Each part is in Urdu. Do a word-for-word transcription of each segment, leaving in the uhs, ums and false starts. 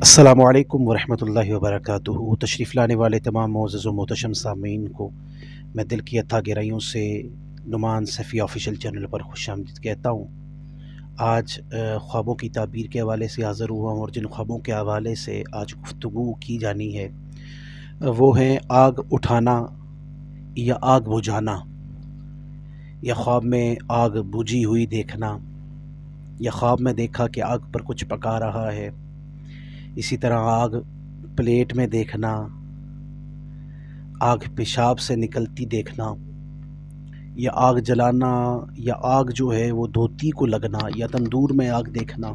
السلام علیکم ورحمۃ اللہ وبرکاتہ۔ تشریف لانے والے تمام معزز و محتشم سامعین کو میں دل کی اتھا گہرائیوں سے نعمان سیفی آفیشیل چینل پر خوش آمدید کہتا ہوں۔ آج خوابوں کی تعبیر کے حوالے سے حاضر ہوا ہوں، اور جن خوابوں کے حوالے سے آج گفتگو کی جانی ہے وہ ہیں آگ اٹھانا یا آگ بجھانا، یا خواب میں آگ بجھی ہوئی دیکھنا، یا خواب میں دیکھا کہ آگ پر کچھ پکا رہا ہے، اسی طرح آگ پلیٹ میں دیکھنا، آگ پیشاب سے نکلتی دیکھنا، یا آگ جلانا، یا آگ جو ہے وہ دھوتی کو لگنا، یا تندور میں آگ دیکھنا،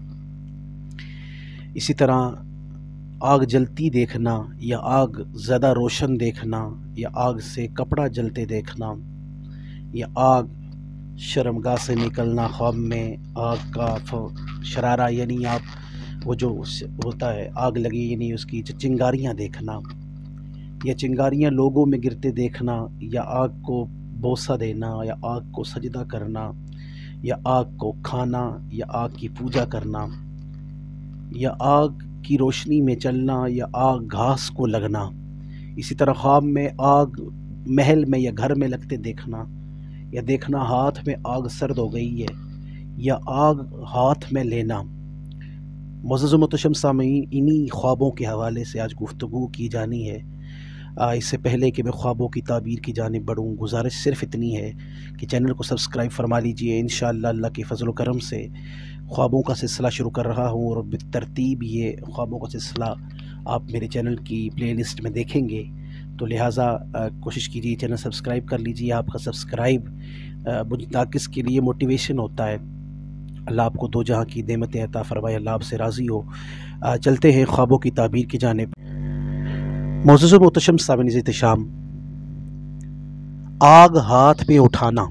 اسی طرح آگ جلتی دیکھنا، یا آگ زیادہ روشن دیکھنا، یا آگ سے کپڑا جلتے دیکھنا، یا آگ شرمگاہ سے نکلنا، خواب میں آگ کا شرارہ یعنی آپ وہ جو ہوتا ہے آگ لگی یعنی اس کی چنگاریاں دیکھنا، یا چنگاریاں لوگوں میں گرتے دیکھنا، یا آگ کو بوسہ دینا، یا آگ کو سجدہ کرنا، یا آگ کو کھانا، یا آگ کی پوجا کرنا، یا آگ کی روشنی میں چلنا، یا آگ گھاس کو لگنا، اسی طرح خواب میں آگ محل میں یا گھر میں لگتے دیکھنا، یا دیکھنا ہاتھ میں آگ سرد ہو گئی ہے، یا آگ ہاتھ میں لینا۔ معزز و محتشم سامعین، انہی خوابوں کے حوالے سے آج گفتگو کی جانی ہے۔ اس سے پہلے کہ میں خوابوں کی تعبیر کی جانب بڑھوں، گزارش صرف اتنی ہے کہ چینل کو سبسکرائب فرما لیجئے۔ انشاءاللہ اللہ کے فضل و کرم سے خوابوں کا سلسلہ شروع کر رہا ہوں، اور بالترتیب یہ خوابوں کا سلسلہ آپ میرے چینل کی پلے لسٹ میں دیکھیں گے، تو لہٰذا کوشش کیجیے چینل سبسکرائب کر لیجیے۔ آپ کا سبسکرائب مجھے ناقص کے لیے موٹیویشن ہوتا ہے۔ اللہ آپ کو دو جہاں کی نعمتیں عطا فرمائے، اللہ آپ سے راضی ہو۔ چلتے ہیں خوابوں کی تعبیر کی جانب۔ معزز و محتشم سامعین احتشام، آگ ہاتھ میں اٹھانا،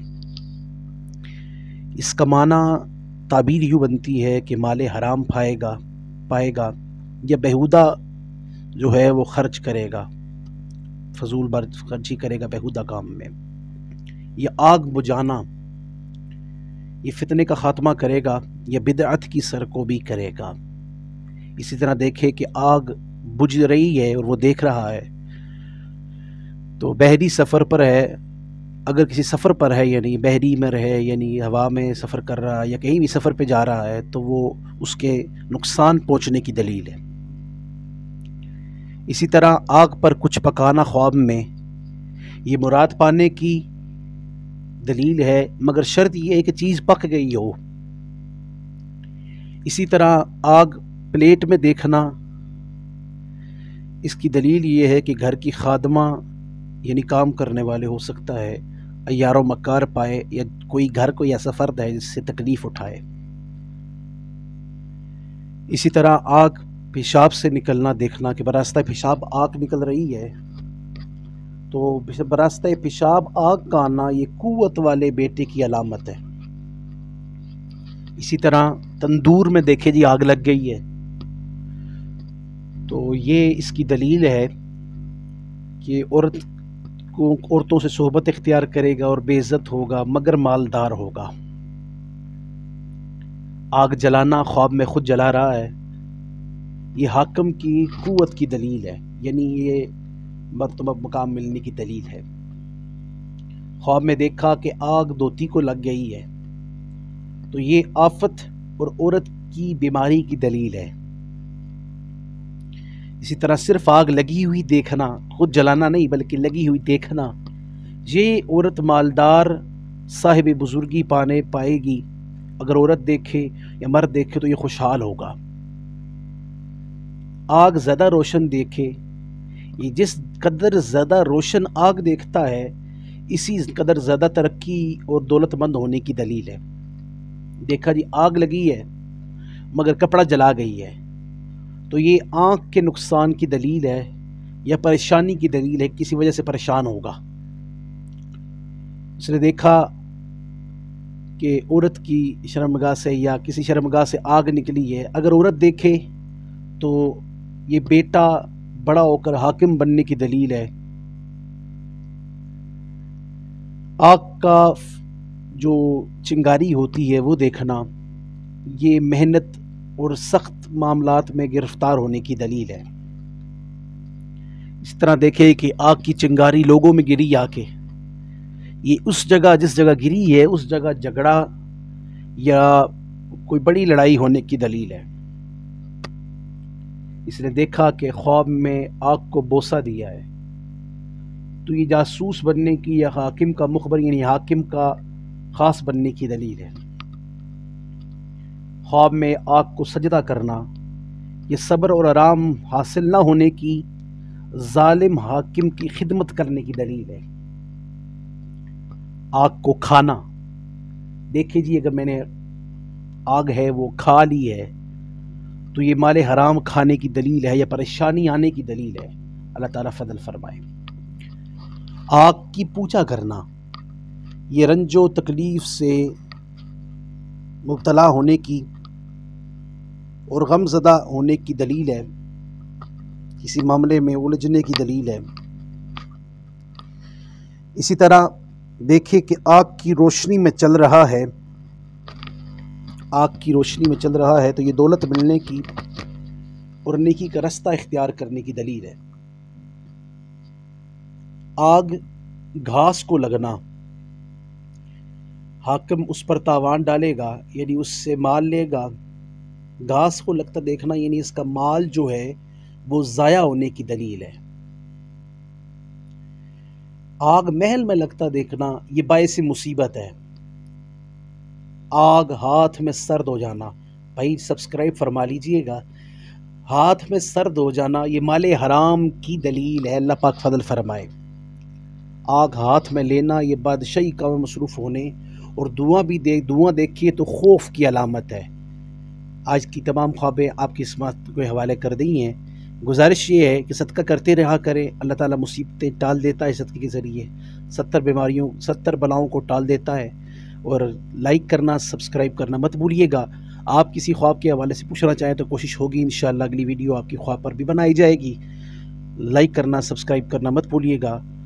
اس کا معنی تعبیر یوں بنتی ہے کہ مال حرام پائے گا پائے گا یا بیہودہ جو ہے وہ خرچ کرے گا، فضول خرچی کرے گا بیہودہ کام میں، یا آگ بجھانا، یہ فتنے کا خاتمہ کرے گا یا بدعت کی سرکوبی کرے گا۔ اسی طرح دیکھے کہ آگ بجھ رہی ہے اور وہ دیکھ رہا ہے، تو بحری سفر پر ہے، اگر کسی سفر پر ہے یعنی بحری میں رہے یعنی ہوا میں سفر کر رہا ہے یا کہیں بھی سفر پہ جا رہا ہے، تو وہ اس کے نقصان پہنچنے کی دلیل ہے۔ اسی طرح آگ پر کچھ پکانا خواب میں، یہ مراد پانے کی دلیل ہے، مگر شرط یہ ہے کہ چیز پک گئی ہو۔ اسی طرح آگ پلیٹ میں دیکھنا، اس کی دلیل یہ ہے کہ گھر کی خادمہ یعنی کام کرنے والے ہو سکتا ہے عیار و مکار پائے، یا کوئی گھر کو ایسا فرد ہے جس سے تکلیف اٹھائے۔ اسی طرح آگ پیشاب سے نکلنا دیکھنا کہ براستہ پیشاب آگ نکل رہی ہے، تو براستہ پیشاب آگ کا آنا یہ قوت والے بیٹے کی علامت ہے۔ اسی طرح تندور میں دیکھے جی آگ لگ گئی ہے، تو یہ اس کی دلیل ہے کہ عورت کو عورتوں سے صحبت اختیار کرے گا اور بے عزت ہوگا مگر مالدار ہوگا۔ آگ جلانا خواب میں خود جلا رہا ہے، یہ حاکم کی قوت کی دلیل ہے، یعنی یہ مرتبہ مقام ملنے کی دلیل ہے۔ خواب میں دیکھا کہ آگ دھوتی کو لگ گئی ہے، تو یہ آفت اور عورت کی بیماری کی دلیل ہے۔ اسی طرح صرف آگ لگی ہوئی دیکھنا، خود جلانا نہیں بلکہ لگی ہوئی دیکھنا، یہ عورت مالدار صاحب بزرگی پانے پائے گی۔ اگر عورت دیکھے یا مرد دیکھے تو یہ خوشحال ہوگا۔ آگ زیادہ روشن دیکھے، یہ جس قدر زیادہ روشن آگ دیکھتا ہے اسی قدر زیادہ ترقی اور دولت مند ہونے کی دلیل ہے۔ دیکھا جی آگ لگی ہے مگر کپڑا جلا گئی ہے، تو یہ آنکھ کے نقصان کی دلیل ہے یا پریشانی کی دلیل ہے، کسی وجہ سے پریشان ہوگا۔ اس نے دیکھا کہ عورت کی شرمگاہ سے یا کسی شرمگاہ سے آگ نکلی ہے، اگر عورت دیکھے تو یہ بیٹا بڑا ہو کر حاکم بننے کی دلیل ہے۔ آگ کا جو چنگاری ہوتی ہے وہ دیکھنا، یہ محنت اور سخت معاملات میں گرفتار ہونے کی دلیل ہے۔ اس طرح دیکھیں کہ آگ کی چنگاری لوگوں میں گری آ کے، یہ اس جگہ جس جگہ گری ہے اس جگہ جھگڑا یا کوئی بڑی لڑائی ہونے کی دلیل ہے۔ اس نے دیکھا کہ خواب میں آگ کو بوسہ دیا ہے، تو یہ جاسوس بننے کی یا حاکم کا مخبر یعنی حاکم کا خاص بننے کی دلیل ہے۔ خواب میں آگ کو سجدہ کرنا یہ صبر اور آرام حاصل نہ ہونے کی ظالم حاکم کی خدمت کرنے کی دلیل ہے۔ آگ کو کھانا، دیکھیں جی اگر میں نے آگ ہے وہ کھا لی ہے تو یہ مال حرام کھانے کی دلیل ہے یا پریشانی آنے کی دلیل ہے۔ اللہ تعالیٰ فضل فرمائے۔ آگ کی پوجا کرنا یہ رنج و تکلیف سے مبتلا ہونے کی اور غم زدہ ہونے کی دلیل ہے، کسی معاملے میں الجھنے کی دلیل ہے۔ اسی طرح دیکھیں کہ آگ کی روشنی میں چل رہا ہے، آگ کی روشنی میں چل رہا ہے تو یہ دولت ملنے کی اور نیکی کا رستہ اختیار کرنے کی دلیل ہے۔ آگ گھاس کو لگنا، حاکم اس پر تاوان ڈالے گا یعنی اس سے مال لے گا، گھاس کو لگتا دیکھنا یعنی اس کا مال جو ہے وہ ضائع ہونے کی دلیل ہے۔ آگ محل میں لگتا دیکھنا یہ باعث مصیبت ہے۔ آگ ہاتھ میں سرد ہو جانا، بھائی سبسکرائب فرما لیجئے گا، ہاتھ میں سرد ہو جانا یہ مال حرام کی دلیل ہے، اللہ پاک فضل فرمائے۔ آگ ہاتھ میں لینا یہ بادشاہی کام میں مصروف ہونے اور دعا بھی دیکھ دعا دیکھیے تو خوف کی علامت ہے۔ آج کی تمام خوابیں آپ کی سماعت کو حوالے کر دی ہیں۔ گزارش یہ ہے کہ صدقہ کرتے رہا کریں، اللہ تعالیٰ مصیبتیں ٹال دیتا ہے صدقے کے ذریعے، ستر بیماریوں ستر بلاؤں کو ٹال دیتا ہے۔ اور لائک کرنا سبسکرائب کرنا مت بھولیے گا۔ آپ کسی خواب کے حوالے سے پوچھنا چاہیں تو کوشش ہوگی انشاءاللہ اگلی ویڈیو آپ کی خواب پر بھی بنائی جائے گی۔ لائک کرنا سبسکرائب کرنا مت بھولیے گا۔